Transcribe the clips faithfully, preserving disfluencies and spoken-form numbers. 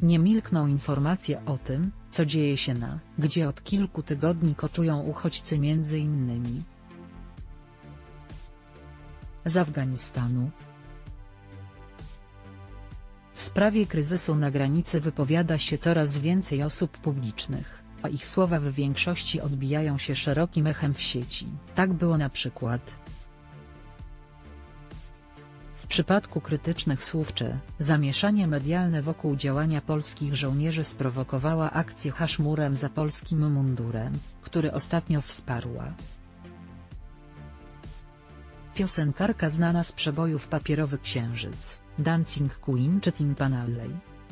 Nie milkną informacje o tym, co dzieje się na, gdzie od kilku tygodni koczują uchodźcy między innymi z Afganistanu. W sprawie kryzysu na granicy wypowiada się coraz więcej osób publicznych, a ich słowa w większości odbijają się szerokim echem w sieci. Tak było na przykład w przypadku krytycznych słów czy zamieszanie medialne wokół działania polskich żołnierzy sprowokowała akcję Hasz murem za polskim mundurem, który ostatnio wsparła piosenkarka znana z przebojów Papierowy Księżyc, Dancing Queen czy Tin Pan Alley.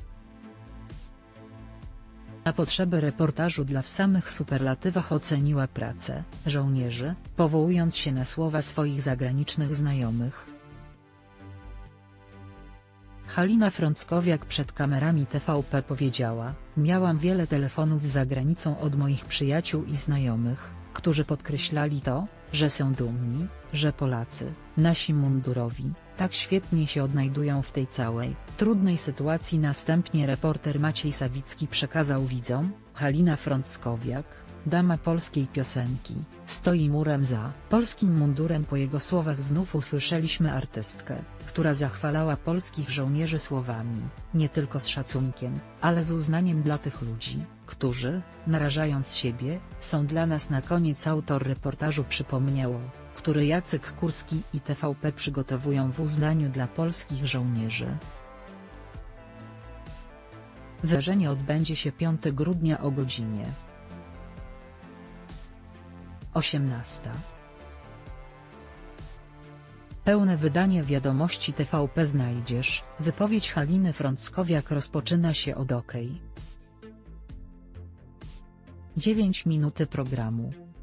Na potrzeby reportażu dla w samych superlatywach oceniła pracę żołnierzy, powołując się na słowa swoich zagranicznych znajomych. Halina Frąckowiak przed kamerami T V P powiedziała: miałam wiele telefonów z zagranicą od moich przyjaciół i znajomych, którzy podkreślali to, że są dumni, że Polacy, nasi mundurowi, tak świetnie się odnajdują w tej całej, trudnej sytuacji. Następnie reporter Maciej Sawicki przekazał widzom: Halina Frąckowiak, dama polskiej piosenki, stoi murem za polskim mundurem. Po jego słowach znów usłyszeliśmy artystkę, która zachwalała polskich żołnierzy słowami, nie tylko z szacunkiem, ale z uznaniem dla tych ludzi, którzy, narażając siebie, są dla nas. Na koniec autor reportażu przypomniał, który Jacek Kurski i T V P przygotowują w uznaniu dla polskich żołnierzy. Wydarzenie odbędzie się piątego grudnia o godzinie osiemnastej. Pełne wydanie wiadomości T V P znajdziesz. Wypowiedź Haliny Frąckowiak rozpoczyna się od OK. dziewięć minuty programu.